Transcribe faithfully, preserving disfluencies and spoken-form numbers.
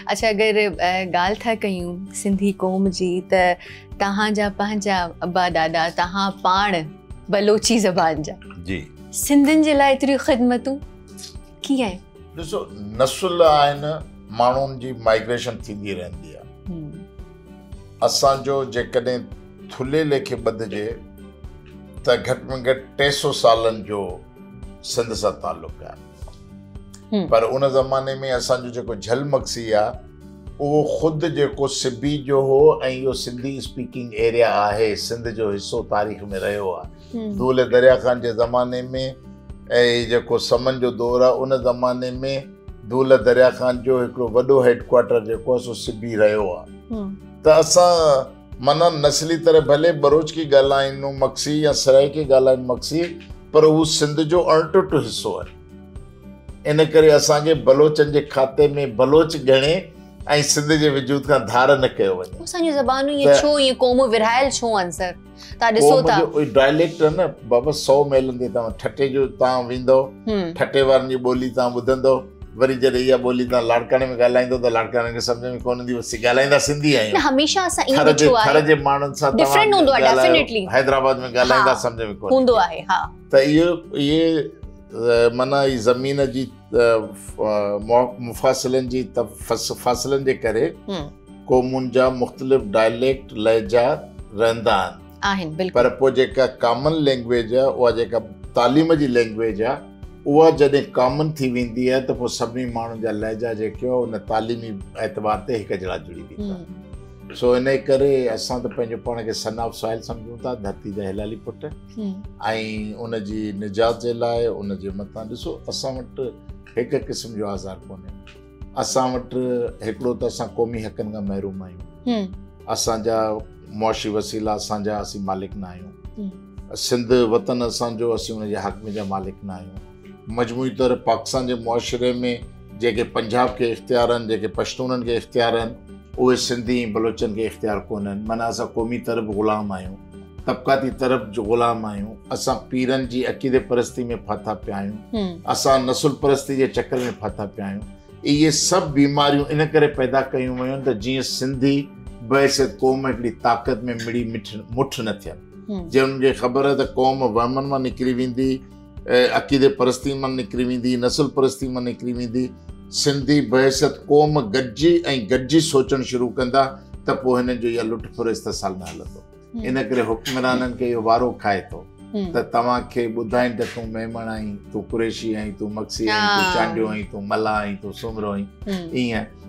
अच्छा अगरि ॻाल्हि था कयूं सिंधी क़ौम जी त तव्हांजा पंहिंजा अब्बा ॾाॾा तव्हां पाण बलोची ज़बान जा जी सिंधियुनि जे लाइ एतिरियूं ख़िदमतूं कीअं आहे? ॾिसो नसुल आहिनि माण्हुनि जी माइग्रेशन थींदी रहंदी आहे। असांजो जेकॾहिं थुले लेखे ॿधिजे त घटि में घटि टे सौ सालनि जो सिंध सां तालुक़ु आहे। पर उन ज़माने में असांजो जेको झलमक्सी आहे उहो ख़ुदि जेको सिबी जो हो ऐं इहो सिंधी स्पीकिंग एरिया आहे, सिंध जो हिसो तारीख़ में रहियो आहे। दूल दरिया ख़ान जे ज़माने में ऐं जेको समन जो दौरु आहे उन ज़माने में दूल दरिया ख़ान जो हिकिड़ो वॾो हेडक्वार्टर जेको आहे सो सिबी रहियो आहे। त असां माना नस्ली तरह भले बरोच की ॻाल्हायूं मक्सी या सराइकी ॻाल्हायूं मक्सी, पर उहो सिंध जो अणटुट हिसो आहे। इन करे असांखे बलोचनि जे खाते में बलोच ॻणे ऐं सिंध जे वजूद खां धार न कयो वञे। असांजी ज़बानूं ये छो ये क़ौमूं विरहायल छो आहिनि सर? तव्हां ॾिसो था कोई डायलेक्ट आहे न बाबा, सौ मेलनि ते तव्हां ठटे जो तव्हां वेंदो, ठटे वारनि जी ॿोली तव्हां ॿुधंदो, वरी जॾहिं इहा ॿोली तव्हां लाड़काणे में ॻाल्हाईंदो त लाड़काणे खे सम्झ में कोन ईंदी, बसि ॻाल्हाईंदा सिंधी आहियूं। हमेशह असां ईअं ॾिठो आहे थर जे माण्हुनि सां डिफरेंट हूंदो आहे डेफिनेटली। हैदराबाद में ॻाल्हाईंदा सम्झ में कोन हूंदो आहे। हा त इहो इहे माना ई ज़मीन जी मुफ़ासिलनि जी फासिलनि जे करे क़ौमुनि जा मुख़्तलिफ़ डायलेक्ट लहजा रहंदा आहिनि। पर पोइ जेका कॉमन लैंग्वेज आहे उहा जेका तालीम जी लैंग्वेज आहे उहा जॾहिं कॉमन थी वेंदी आहे त पोइ सभिनी माण्हुनि जा लहजा जेके आहे उन तालीमी एतबार ते हिकु जहिड़ा जुड़ी वेंदा। सो इन करे असां त पंहिंजो पाण खे सन ऑफ सॉइल सम्झूं था, धरती जा हिलाली पुट, ऐं उन जी निजात जे लाइ उन जे मथां ॾिसो असां वटि हिकु क़िस्म जो आज़ार कोन्हे। असां वटि हिकिड़ो त असां क़ौमी हक़नि खां महरूम आहियूं, असांजा मुआशी वसीला असांजा असीं मालिक न आहियूं, सिंध वतन असांजो असीं उन जे हक़ में जा मालिक न आहियूं। मजमूई तौर पाकिस्तान जे मुआशिरे में जेके पंजाब खे इख़्तियार आहिनि, जेके पश्तूननि खे इख़्तियार आहिनि, उहे सिंधी ऐं बलोचनि खे इख़्तियार कोन आहिनि। माना असां क़ौमी तरफ़ ग़ुलाम आहियूं, तबक़ाती तरफ़ जो ग़ुलाम आहियूं, असां पीरनि जी अक़ीदे परस्ती में फाथा पिया आहियूं, असां नसुल परस्ती जे चकर में फाथा पिया आहियूं। इहे सभु बीमारियूं इन करे पैदा कयूं वयूं त जीअं सिंधी बहसियत क़ौम हिकिड़ी ताक़त में मिड़ी मिठ मुठ न थियनि। जीअं उन्हनि खे ख़बर आहे त क़ौम वहमनि मां निकिरी वेंदी, अक़ीदे परस्ती मां निकिरी वेंदी, नसुल परस्ती मां निकिरी वेंदी, सिंधी बहसियत क़ौम गॾिजी ऐं गॾिजी सोचणु शुरू कंदा त पोइ हिननि जो इहा लुट फुर इस्तेसाल न हलंदो। इन करे हुक्मराननि खे इहो वारो खाए थो त तव्हांखे ॿुधाइनि त तूं मेमण आहीं, तूं कुरेशी आहीं, तूं मक्सी आहीं, तूं चांडियो आहीं, तूं मला आहीं, तूं सुमरो आहीं, ईअं